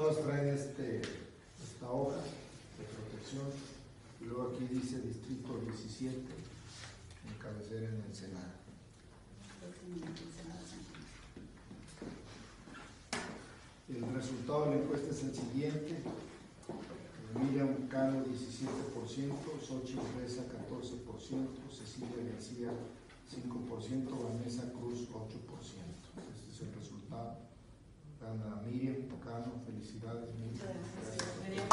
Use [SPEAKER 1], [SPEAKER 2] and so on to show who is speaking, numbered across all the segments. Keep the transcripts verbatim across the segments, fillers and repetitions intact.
[SPEAKER 1] Todos traen este, esta hoja de protección y luego aquí dice distrito diecisiete, en cabecera en Ensenada. El resultado de la encuesta es el siguiente: Miriam Cano diecisiete por ciento, Xochitl Reza catorce por ciento, Cecilia García cinco por ciento, Vanessa Cruz ocho por ciento. Este es el resultado. Gana Miriam Cano, felicidades Miriam. Gracias.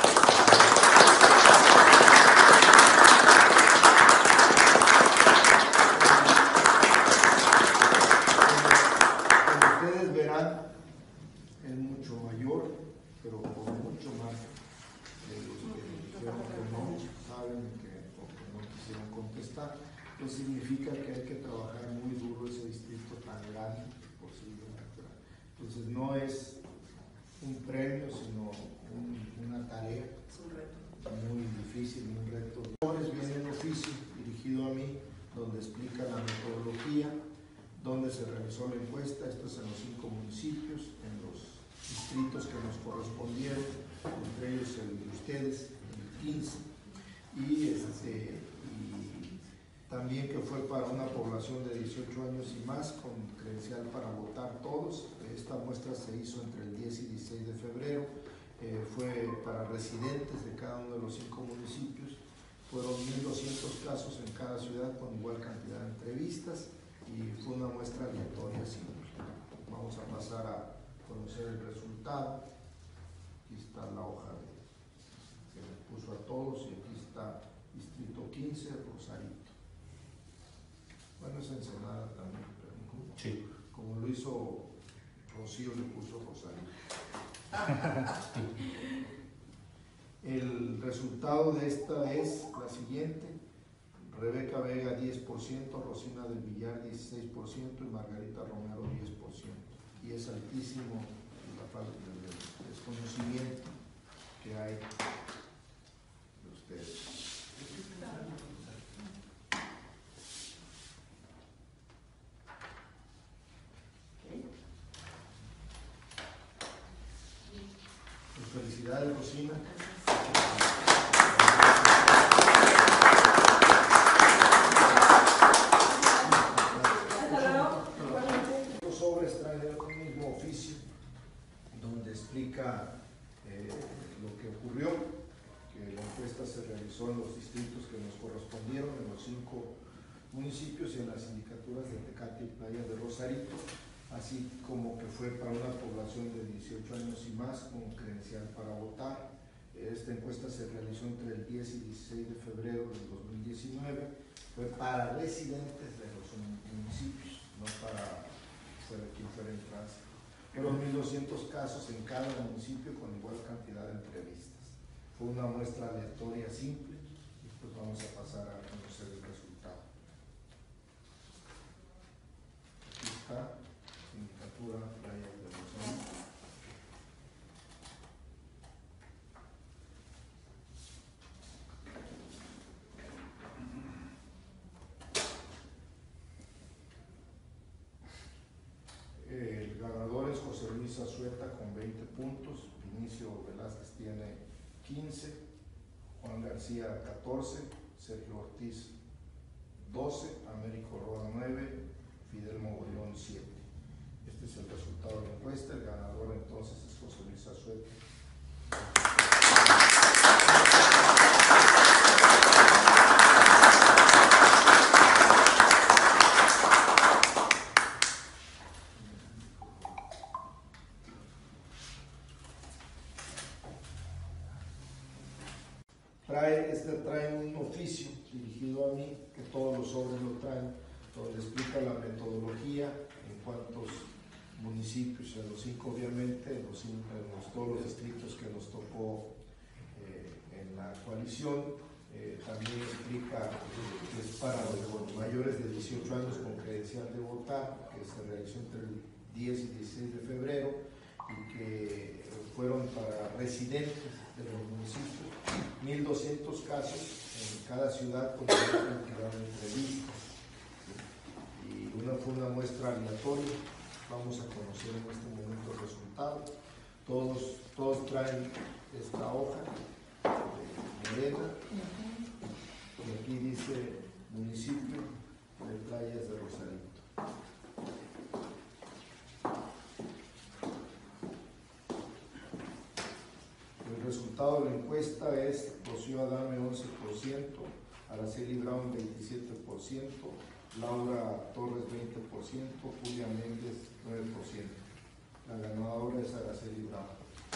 [SPEAKER 1] Como ustedes verán, es mucho mayor, pero por mucho más de los que dijeron que no saben que, o que no quisieron contestar. Eso significa que hay que trabajar muy duro ese distrito tan grande posible. Entonces no es un premio, sino un, una tarea muy difícil, un reto. Viene un oficio dirigido a mí, donde explica la metodología, donde se realizó la encuesta. Esto es en los cinco municipios, en los distritos que nos correspondieron, entre ellos el de ustedes, el quince, y, este, y también que fue para una población de dieciocho años y más, con credencial para votar todos. Esta muestra se hizo entre el diez y dieciséis de febrero, eh, fue para residentes de cada uno de los cinco municipios. Fueron mil doscientos casos en cada ciudad con igual cantidad de entrevistas y fue una muestra aleatoria simple. Vamos a pasar a conocer el resultado. Aquí está la hoja de, que les puso a todos, y aquí está distrito quince, Rosarito. Bueno, es Ensenada también, pero como, sí. Como lo hizo Rocío, le puso Rosarito. El resultado de esta es la siguiente: Rebeca Vega diez por ciento, Rosina del Villar dieciséis por ciento y Margarita Romero diez por ciento. Y es altísimo la falta de desconocimiento que hay de ustedes. Pues felicidades, Rosina. Los sobres traen el mismo oficio, donde explica eh, lo que ocurrió, que la encuesta se realizó en los distritos que nos correspondieron, en los cinco municipios y en las sindicaturas de Tecate y Playa de Rosarito, así como que fue para una población de dieciocho años y más con credencial para votar. Esta encuesta se realizó entre el diez y dieciséis de febrero del dos mil diecinueve, fue para residentes de los municipios, no para fuera, quien fuera en tránsito. Fueron mil doscientos casos en cada municipio con igual cantidad de entrevistas. Fue una muestra aleatoria simple y pues vamos a pasar a conocer el resultado. Aquí está, Sindicatura Playa de Rosarito. El ganador es José Luis Azueta con veinte puntos, Vinicio Velázquez tiene quince, Juan García catorce, Sergio Ortiz doce, Américo Roa nueve, Fidel Mogollón siete. Este es el resultado de la encuesta. El ganador entonces es José Luis Azueta. Trae, este trae un oficio dirigido a mí, que todos los sobres lo traen, donde explica la metodología, en cuántos municipios, en los cinco obviamente, en, los, en los, todos los distritos que nos tocó eh, en la coalición. Eh, también explica que es para los mayores de dieciocho años con credencial de votar, que se realizó entre el diez y dieciséis de febrero y que fueron para residentes de los municipios, mil doscientos casos en cada ciudad con una cantidad de entrevistas. Y una fue una muestra aleatoria. Vamos a conocer en este momento el resultado. Todos, todos traen esta hoja de morena, y aquí dice municipio de Playas de Rosarito. El resultado de la encuesta es Rocío Adame once por ciento, Araceli Brown veintisiete por ciento, Laura Torres veinte por ciento, Julia Méndez nueve por ciento. La ganadora es Araceli Brown.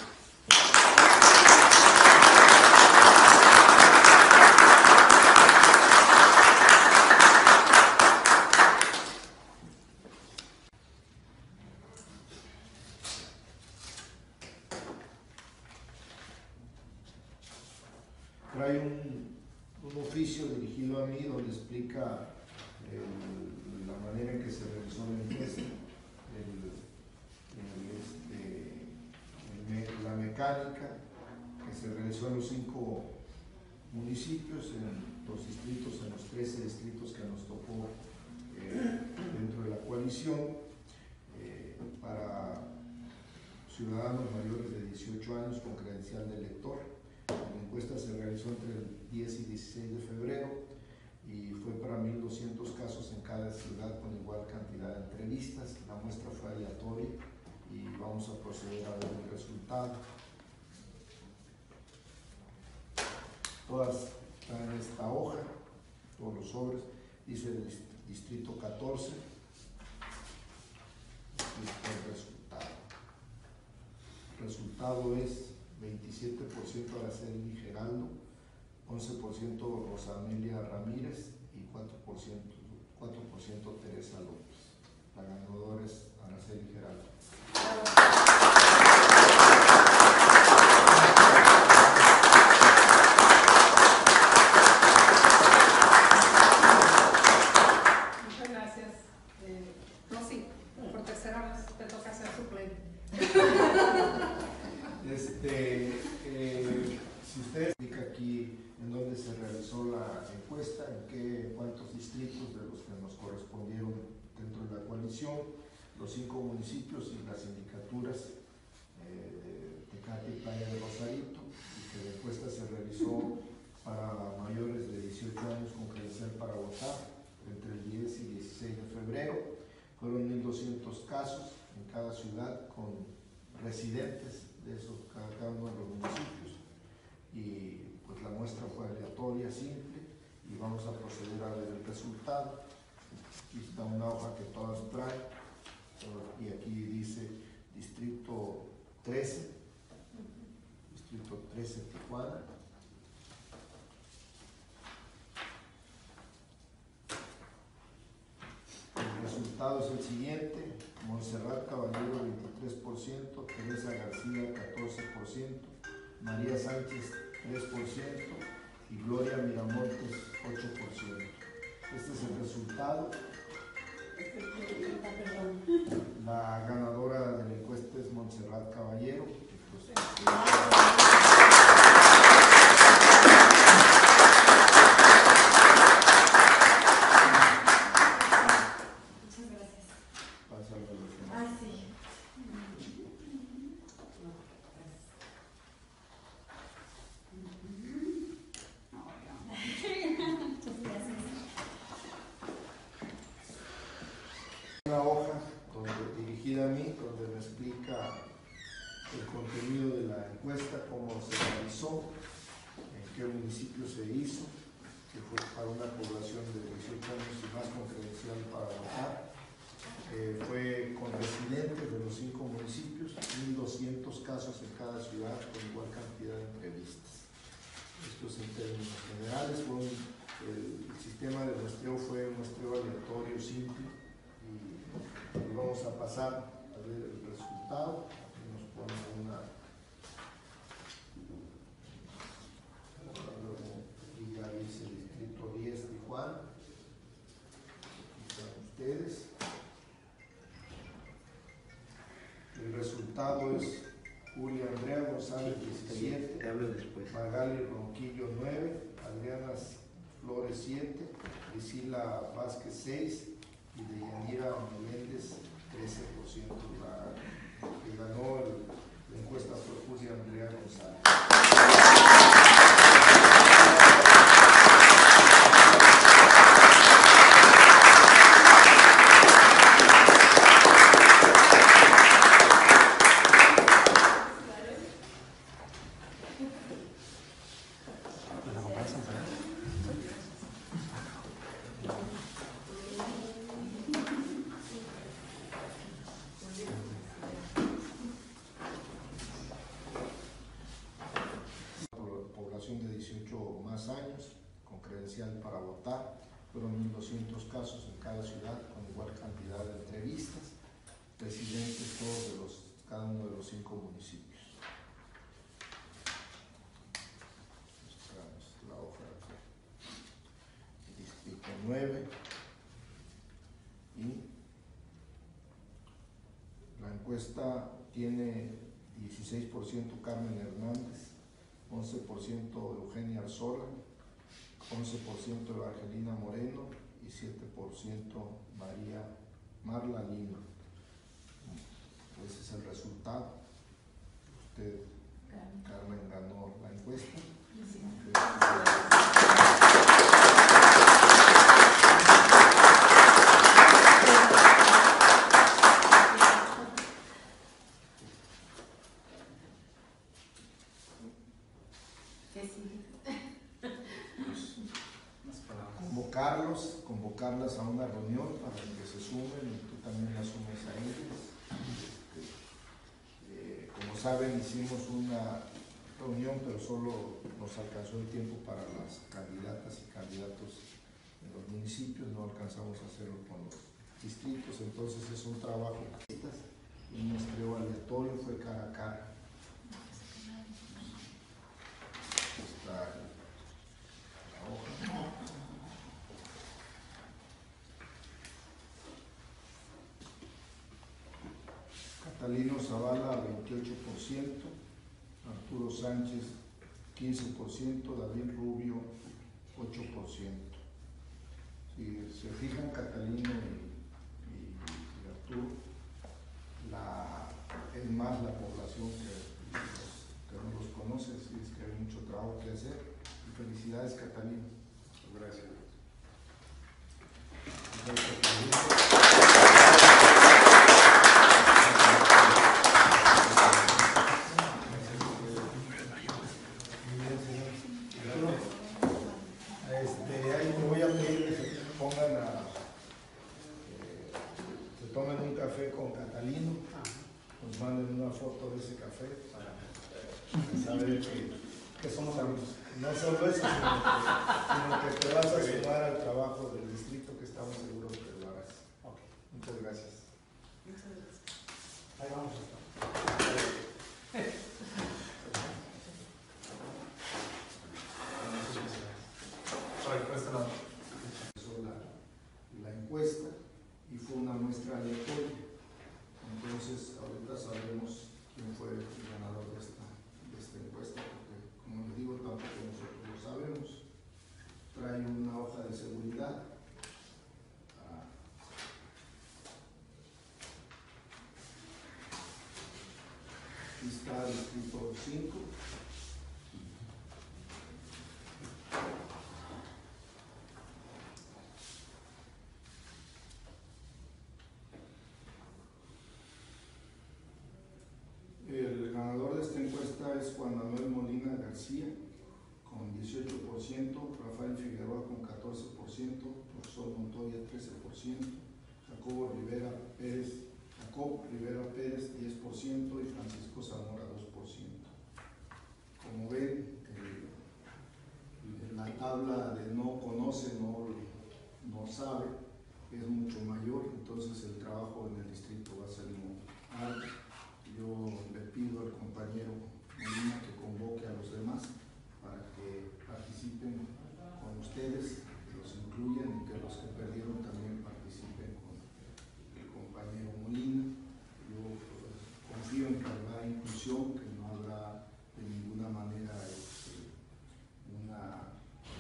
[SPEAKER 1] Trae un, un oficio dirigido a mí donde explica el, la manera en que se realizó la encuesta, el, el, este, el me, la mecánica que se realizó en los cinco municipios, en los distritos, en los trece distritos que nos tocó eh, dentro de la coalición, eh, para ciudadanos mayores de dieciocho años con credencial de elector. La encuesta se realizó entre el diez y dieciséis de febrero y fue para mil doscientos casos en cada ciudad con igual cantidad de entrevistas. La muestra fue aleatoria y vamos a proceder a ver el resultado. Todas están en esta hoja, todos los sobres, dice el distrito catorce, y el resultado. El resultado es veintisiete por ciento Araceli Geraldo, once por ciento Rosa Amelia Ramírez y cuatro por ciento, cuatro por ciento Teresa López. La ganadora es Araceli Geraldo.
[SPEAKER 2] Muchas gracias. Eh, no, sí, por tercera vez te toca ser suplente.
[SPEAKER 1] Este, eh, si usted explica aquí en dónde se realizó la encuesta, en qué, cuántos distritos de los que nos correspondieron dentro de la coalición, los cinco municipios y las sindicaturas eh, de Tecate y Playa de Rosarito, y que la encuesta se realizó para mayores de dieciocho años con credencial para votar entre el diez y dieciséis de febrero. Fueron mil doscientos casos en cada ciudad con residentes de esos, cada, cada uno de los municipios, y pues la muestra fue aleatoria, simple, y vamos a proceder a ver el resultado. Aquí está una hoja que todas traen, y aquí dice distrito trece, distrito trece Tijuana. El resultado es el siguiente: Montserrat Caballero veintitrés por ciento, Teresa García catorce por ciento, María Sánchez tres por ciento y Gloria Miramontes ocho por ciento. Este es el resultado. La ganadora de la encuesta es Montserrat Caballero. Una hoja donde, dirigida a mí, donde me explica el contenido de la encuesta, cómo se realizó, en qué municipio se hizo, que fue para una población de dieciocho años y más con credencial para votar. Eh, fue con residentes de los cinco municipios, mil doscientos casos en cada ciudad con igual cantidad de entrevistas. Esto es en términos generales. Fue un, el, el sistema de muestreo fue un muestreo aleatorio simple. Y vamos a pasar a ver el resultado. Aquí nos pone una, aquí ya dice el distrito diez Tijuana. Aquí están ustedes. El resultado es Julia Andrea González diecisiete, Magali Ronquillo nueve, Adriana Flores siete, Priscila Vázquez seis y de Yanira Meléndez trece por ciento. La que ganó el, la encuesta credencial para votar. Fueron mil doscientos casos en cada ciudad, con igual cantidad de entrevistas, residentes todos de los, cada uno de los cinco municipios. Mostramos la hoja de Distrito nueve. Y la encuesta tiene dieciséis por ciento Carmen Hernández, once por ciento Eugenia Arzola, once por ciento Evangelina Moreno y siete por ciento María Marla Lima. Ese es el resultado. Usted, Carmen, ganó la encuesta. Convocarlos, convocarlas a una reunión para que se sumen y tú también las sumes a ellos. Eh, como saben, hicimos una reunión, pero solo nos alcanzó el tiempo para las candidatas y candidatos de los municipios, no alcanzamos a hacerlo con los distritos, entonces es un trabajo y un muestreo aleatorio, fue cara a cara. Está la hoja. Catalino Zavala, veintiocho por ciento, Arturo Sánchez, quince por ciento, David Rubio, ocho por ciento. Si se fijan, Catalino y, y, y Arturo, la, es más la población que, que no los conoce, así es que hay mucho trabajo que hacer. Y felicidades, Catalino. Gracias. Foto de ese café para saber que, que somos amigos. No solo eso, sino que, sino que te vas a sumar al trabajo del distrito, que estamos seguros que lo harás. Okay. Muchas gracias.
[SPEAKER 2] Muchas gracias.
[SPEAKER 1] Ahí vamos a estar. La, la encuesta y fue una muestra aleatoria. Entonces, ahorita sabremos quién fue el ganador de esta, de esta encuesta, porque, como les digo, tampoco nosotros lo sabemos. Trae una hoja de seguridad. Ah. Aquí está el distrito cinco. El ganador de esta encuesta es Juan Manuel Molina García, con dieciocho por ciento, Rafael Figueroa con catorce por ciento, profesor Montoya trece por ciento, Jacobo Rivera Pérez, Jacob Rivera Pérez diez por ciento y Francisco Zamora dos por ciento. Como ven, eh, la tabla de no conoce, no, no sabe, es mucho mayor, entonces el trabajo en el distrito va a ser muy alto. Yo le pido al compañero Molina que convoque a los demás para que participen con ustedes, que los incluyan y que los que perdieron también participen con el compañero Molina. Yo pues, confío en que habrá inclusión, que no habrá de ninguna manera este, una,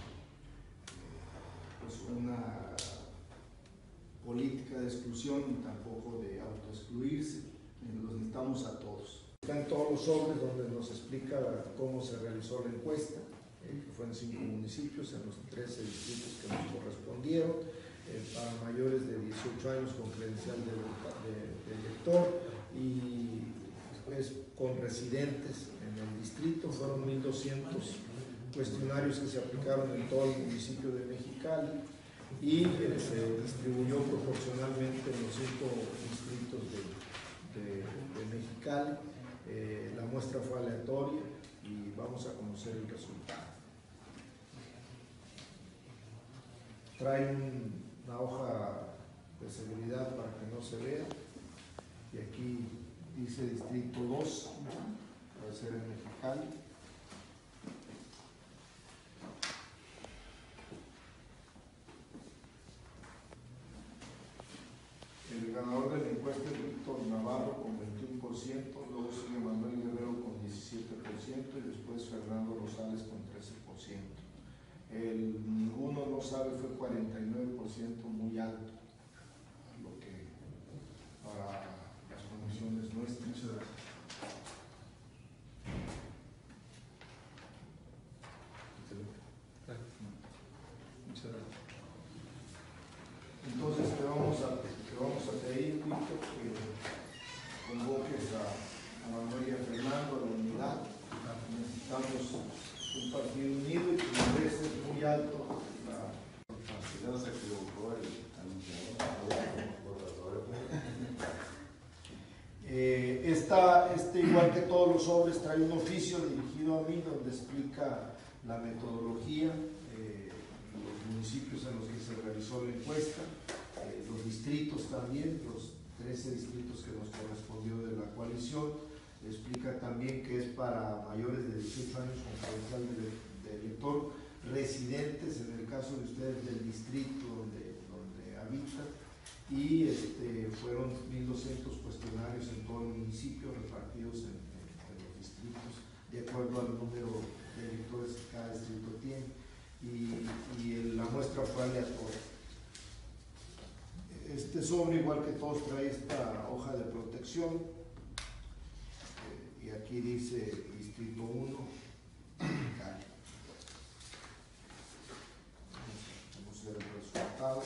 [SPEAKER 1] pues una política de exclusión ni tampoco de autoexcluirse. Los necesitamos a todos. Están todos los sobres donde nos explica cómo se realizó la encuesta, eh, que fue en cinco municipios, en los trece distritos que nos correspondieron, eh, para mayores de dieciocho años con credencial de, de, de elector y después con residentes en el distrito. Fueron mil doscientos cuestionarios que se aplicaron en todo el municipio de Mexicali y eh, se distribuyó proporcionalmente en los cinco distritos de De, de Mexicali. Eh, la muestra fue aleatoria y vamos a conocer el resultado. trae un, una hoja de seguridad para que no se vea, y aquí dice distrito dos, puede ser en Mexicali. El ganador de la encuesta es Víctor Navarro con veintiuno por ciento, luego sigue Manuel Guerrero con diecisiete por ciento y después Fernando Rosales con trece por ciento. El ninguno no sabe fue cuarenta y nueve por ciento, muy alto, lo que para las condiciones nuestras. Muchas gracias. Muchas gracias. Entonces te vamos a, te vamos a pedir, Víctor, que convoques a, a Manuel y a Fernando a la unidad. Necesitamos un partido unido y que merece muy alto la capacidad. Se equivocó el anunciador. eh, esta, este, igual que todos los sobres, trae un oficio dirigido a mí donde explica la metodología, eh, los municipios en los que se realizó la encuesta, eh, los distritos también, los trece distritos que nos correspondió de la coalición. Explica también que es para mayores de dieciocho años con credencial de, de elector, residentes en el caso de ustedes del distrito donde, donde habitan, y este, fueron mil doscientos cuestionarios en todo el municipio repartidos en, en, en los distritos de acuerdo al número de electores que cada distrito tiene, y, y el, la muestra fue aleatoria. Este sobre, igual que todos, trae esta hoja de protección. Y aquí dice distrito uno, Cali. Vamos a ver el resultado.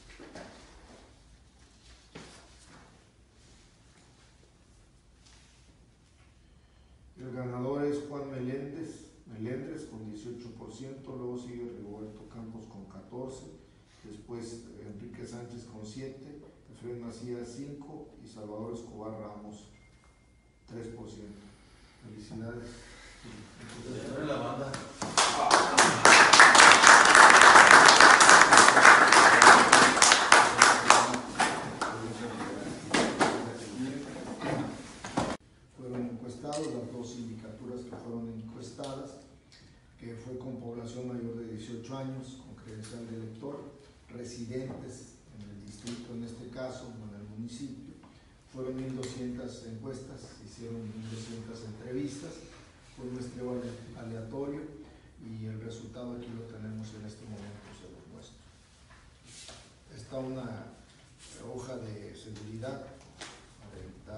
[SPEAKER 1] El ganador es Juan Meléndez, Meléndez con dieciocho por ciento, luego sigue Rigoberto Campos con catorce por ciento, después Enrique Sánchez con siete por ciento, Efraín Macías cinco por ciento y Salvador Escobar Ramos tres por ciento. Felicidades.
[SPEAKER 3] Entonces, la banda.
[SPEAKER 1] Fueron encuestados las dos sindicaturas que fueron encuestadas, que fue con población mayor de dieciocho años, con credencial de elector, residentes en el distrito, en este caso, no en el municipio. Fueron mil doscientas encuestas, se hicieron mil doscientas entrevistas, fue un muestreo aleatorio y el resultado aquí lo tenemos en este momento, se los muestro. Está una hoja de seguridad para evitar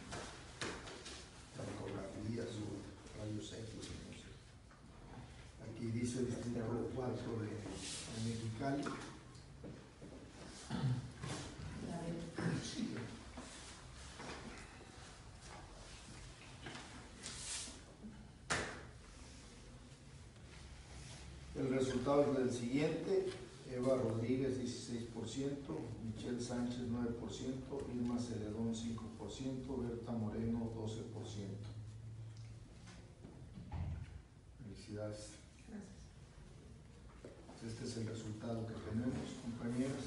[SPEAKER 1] fotografías o rayos X, no sé. Aquí dice distrito cuatro de, de Mexicali. El resultado es el siguiente: Eva Rodríguez dieciséis por ciento, Michelle Sánchez nueve por ciento, Irma Celedón cinco por ciento, Berta Moreno doce por ciento. Felicidades. Gracias. Este es el resultado que tenemos, compañeras.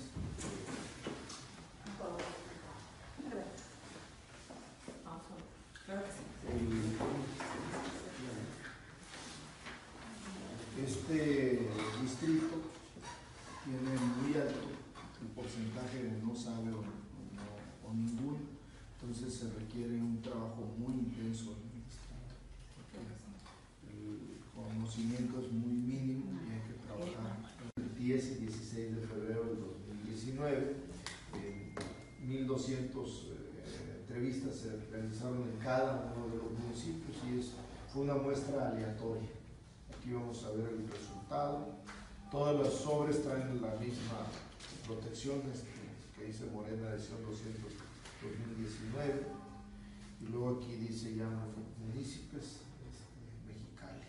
[SPEAKER 1] Este distrito tiene muy alto el porcentaje de no sabe o, no, o ninguno, entonces se requiere un trabajo muy intenso en el distrito, porque el conocimiento es muy mínimo y hay que trabajar. El diez y dieciséis de febrero del dos mil diecinueve, eh, mil doscientas eh, entrevistas se realizaron en cada uno de los municipios y es, fue una muestra aleatoria. Aquí vamos a ver el resultado. Todos los sobres traen la misma protección que, que dice Morena edición doscientos dos mil diecinueve, y luego aquí dice ya municipios este, Mexicali.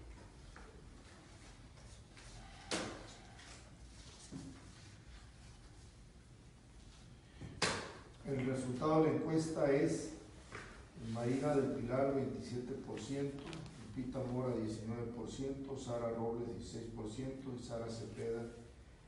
[SPEAKER 1] El resultado de la encuesta es Marina del Pilar veintisiete por ciento, Lupita Mora diecinueve por ciento, Sara Robles dieciséis por ciento y Sara Cepeda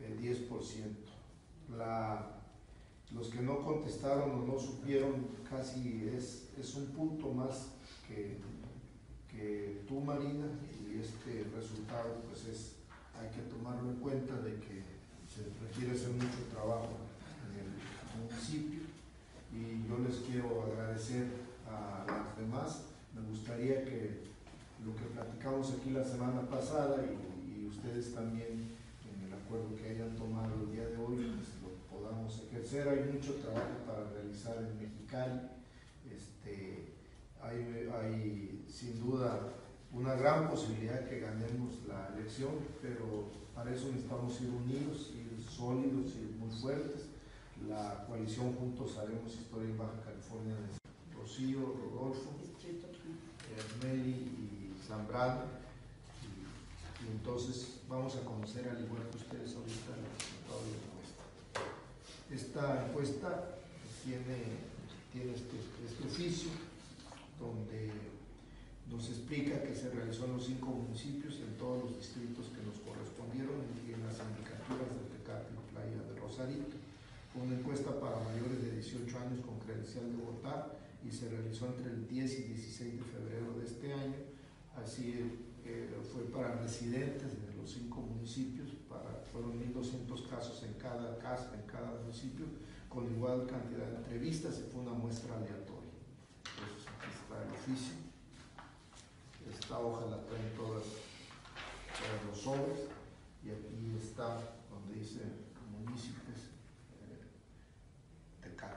[SPEAKER 1] eh, diez por ciento. La, los que no contestaron o no supieron casi es, es un punto más que, que tú, Marina, y este resultado pues es, hay que tomarlo en cuenta de que se requiere hacer mucho trabajo en el municipio, y yo les quiero agradecer a los demás. Me gustaría que lo que platicamos aquí la semana pasada y, y ustedes también en el acuerdo que hayan tomado el día de hoy, pues lo podamos ejercer. Hay mucho trabajo para realizar en Mexicali. Este, hay, hay sin duda una gran posibilidad que ganemos la elección, pero para eso necesitamos ir unidos, ir sólidos, ir muy fuertes. La coalición Juntos Haremos Historia en Baja California de Rocío, Rodolfo, Meli y Zambrano, y, y entonces vamos a conocer, al igual que ustedes ahorita, el resultado de la encuesta. Esta encuesta tiene, tiene este, este oficio donde nos explica que se realizó en los cinco municipios, en todos los distritos que nos correspondieron y en las sindicaturas de Tecate y Playa de Rosarito. Fue una encuesta para mayores de dieciocho años con credencial de votar y se realizó entre el diez y dieciséis de febrero de este año. Así eh, fue para residentes de los cinco municipios, para, fueron mil doscientos casos en cada casa, en cada municipio, con igual cantidad de entrevistas, y fue una muestra aleatoria. Entonces aquí está el oficio. Esta hoja la traen todas, todos los sobres, y aquí está donde dice municipios eh, Tecate.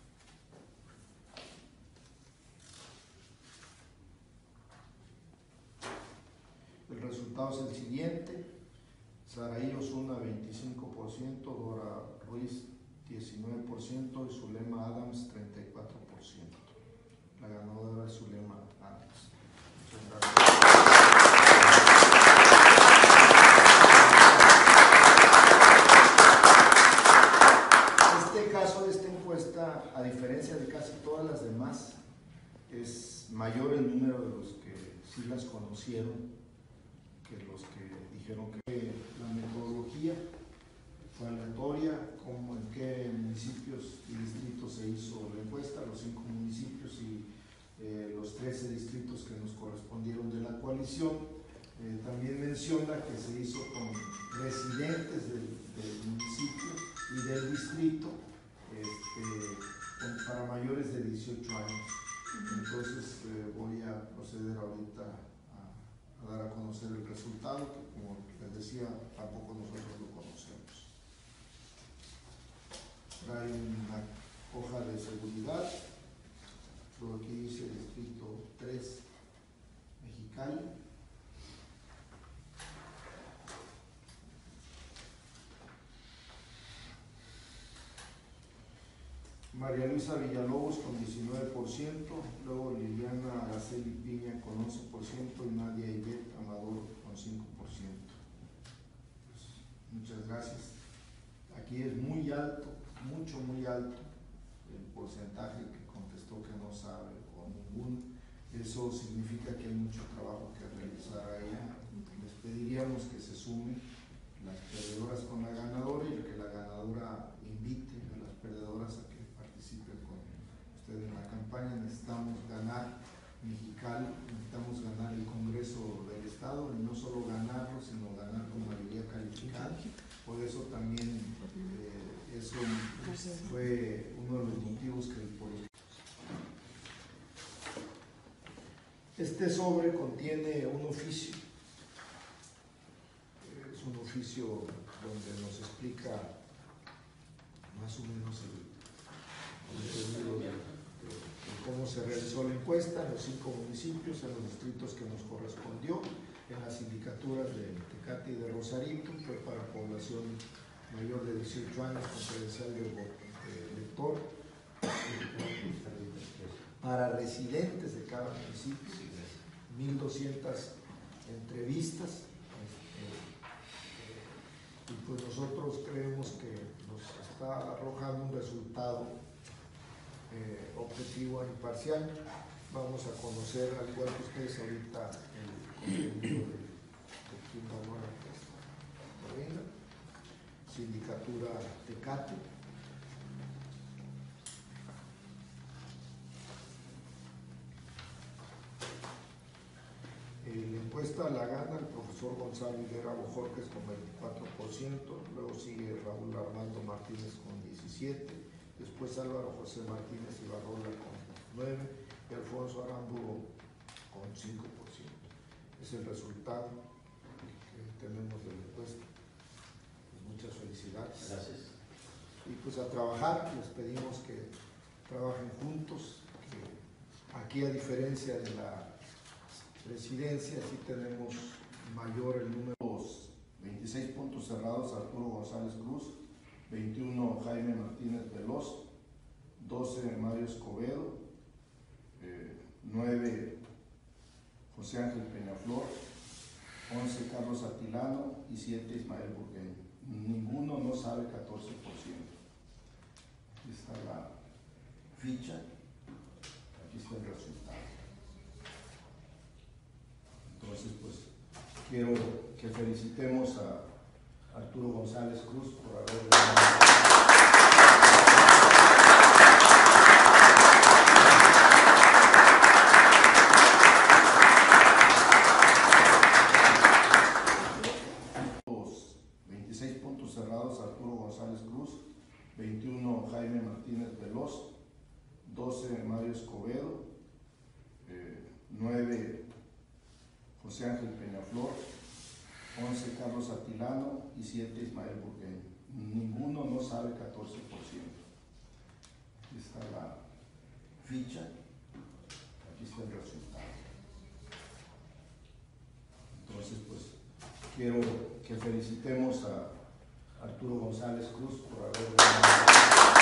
[SPEAKER 1] El resultado es el siguiente: Saraí Osuna veinticinco por ciento, Dora Ruiz diecinueve por ciento y Zulema Adams treinta y cuatro por ciento. La ganadora es Zulema Adams. Muchas gracias. Este caso de esta encuesta, a diferencia de casi todas las demás, es mayor el número de los que sí las conocieron que los que dijeron que la metodología fue aleatoria, como en qué municipios y distritos se hizo la encuesta, los cinco municipios y eh, los trece distritos que nos correspondieron de la coalición. Eh, también menciona que se hizo con residentes del, del municipio y del distrito este, con, para mayores de dieciocho años. Entonces eh, voy a proceder ahorita a, a dar a conocer el resultado, que como les decía, tampoco nosotros lo conocemos. Trae una hoja de seguridad, luego aquí dice distrito tres, Mexicali. María Luisa Villalobos con diecinueve por ciento, luego Liliana Araceli Piña con once por ciento y Nadia Ivette Amador con cinco por ciento. Pues, muchas gracias. Aquí es muy alto, mucho, muy alto el porcentaje que contestó que no sabe o ninguno. Eso significa que hay mucho trabajo que realizar ahí. Les pediríamos que se sumen las perdedoras con la ganadora y que la ganadora invite a las perdedoras a que participen con ustedes en la campaña. Necesitamos ganar Mexicali, necesitamos ganar el Congreso del Estado, y no solo ganarlo, sino ganar con mayoría calificada. Por eso también eh, eso fue uno de los motivos que por los este sobre contiene un oficio. Es un oficio donde nos explica más o menos el contenido de, de, de cómo se realizó la encuesta en los cinco municipios, en los distritos que nos correspondió, en las sindicaturas de Tecate y de Rosarito. Fue para población mayor de dieciocho años con credencial de, de elector, para residentes de cada municipio, mil doscientas entrevistas. Y pues nosotros creemos que nos está arrojando un resultado eh, objetivo e imparcial. Vamos a conocer, al igual que ustedes ahorita, el contenido de, de quién ganó la encuesta. Si sindicatura Tecate. Eh, la encuesta la gana el profesor Gonzalo Higuera Bojorquez con veinticuatro por ciento, luego sigue Raúl Armando Martínez con diecisiete por ciento, después Álvaro José Martínez Ibarrola con nueve por ciento y Alfonso Aramburu con cinco por ciento. Es el resultado que tenemos de la encuesta. Pues muchas felicidades.
[SPEAKER 3] Gracias.
[SPEAKER 1] Y pues a trabajar, les pedimos que trabajen juntos, que aquí a diferencia de la presidencia sí tenemos mayor el número.
[SPEAKER 4] veintiséis puntos cerrados Arturo González Cruz, veintiuno Jaime Martínez Veloz, doce Mario Escobedo, eh, nueve José Ángel Peñaflor, once Carlos Atilano y siete Ismael Burgueño. Ninguno no sabe catorce por ciento. Aquí está la ficha, aquí está el resultado. Entonces, pues, quiero que felicitemos a Arturo González Cruz por haber ganado. veintiséis puntos cerrados Arturo González Cruz, veintiuno Jaime Martínez Veloz, doce Mario Escobedo, eh, nueve José Ángel Peñaflor, once Carlos Atilano y siete Ismael Burgueño. Ninguno no sabe catorce por ciento. Aquí está la ficha, aquí está el resultado. Entonces, pues, quiero que felicitemos a Arturo González Cruz por haber ganado.